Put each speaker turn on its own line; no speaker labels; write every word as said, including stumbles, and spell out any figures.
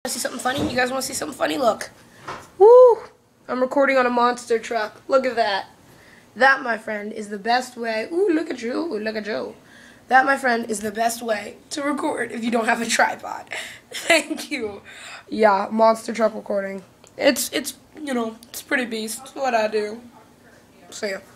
See something funny? You guys want to see something funny? Look. Woo! I'm recording on a monster truck. Look at that. That, my friend, is the best way. Ooh, look at you. Ooh, look at Joe. That, my friend, is the best way to record if you don't have a tripod. Thank you. Yeah, monster truck recording. It's, it's, you know, it's pretty beast. It's what I do. See ya.